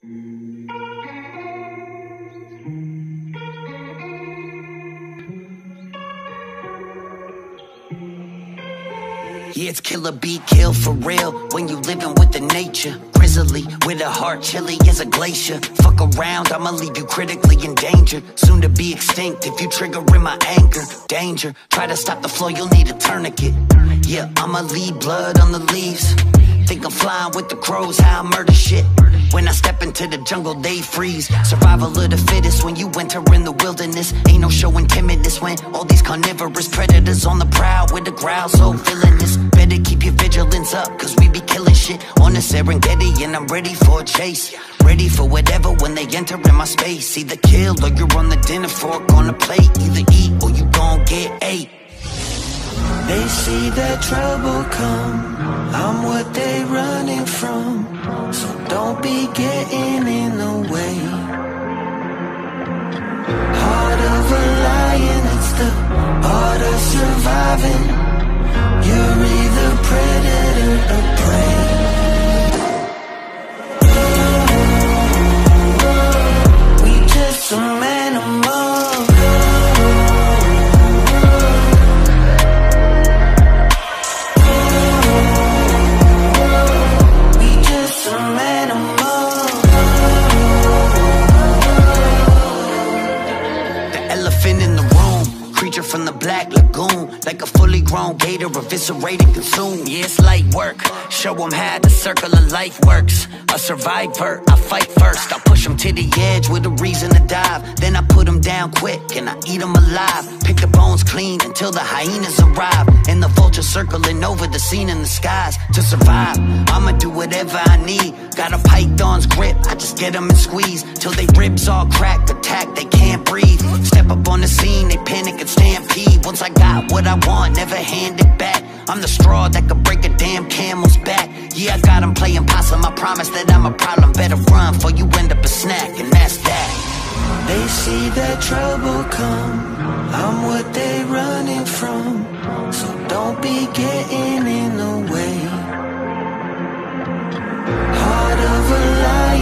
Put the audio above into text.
Yeah, it's killer be kill for real when you living with the nature. Grizzly with a heart chilly as a glacier. Fuck around, I'ma leave you critically endangered. Soon to be extinct if you triggering my anger. Danger, try to stop the flow, you'll need a tourniquet. Yeah, I'ma leave blood on the leaves. Think I'm flying with the crows, how I murder shit. When I step into the jungle, they freeze. Survival of the fittest when you enter in the wilderness. Ain't no showing timidness when all these carnivorous predators on the prowl with the growl so villainous. Better keep your vigilance up, cause we be killing shit on the Serengeti, and I'm ready for a chase. Ready for whatever when they enter in my space. Either kill or you're on the dinner fork on the plate. Either eat or you gon' get ate. They see that trouble come, I'm what they running from. So don't be getting in the way. Heart of a lion, it's the art of surviving. You're either predator or prey. We just some animals. From the Black Lagoon, like a fully grown gator, eviscerate and consume. Yeah, it's light work, show them how the circle of life works. A survivor, I fight first, I push them to the edge with a reason to dive. Then I put them down quick and I eat them alive. Pick the bones clean until the hyenas arrive. And the vultures circling over the scene in the skies. To survive, I'ma do whatever I need. Got a python's grip, I just get them and squeeze till they ribs all crack, attack, they can't breathe. Step up on the scene, they panic and stampede. Once I got what I want, never hand it back. I'm the straw that could break a damn camel's back. Yeah, I got them playing possum, I promise that I'm a problem. Better run before you end up a snack, and that's that. They see that trouble come, I'm what they running from. So don't be getting in the way. Heart of a lion.